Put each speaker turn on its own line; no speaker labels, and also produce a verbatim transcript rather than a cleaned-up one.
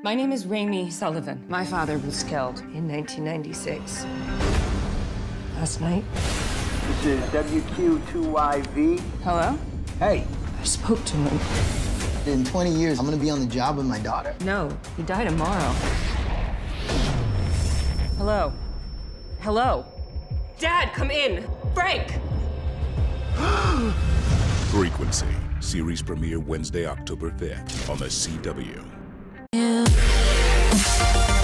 My name is Raimi Sullivan. My father was killed in nineteen ninety-six. Last night.
This is W Q two Y V.
Hello?
Hey.
I spoke to him.
In twenty years, I'm gonna be on the job with my daughter.
No, he died tomorrow. Hello? Hello? Dad, come in! Frank!
Frequency. Series premiere Wednesday, October fifth on the C W.
Yeah.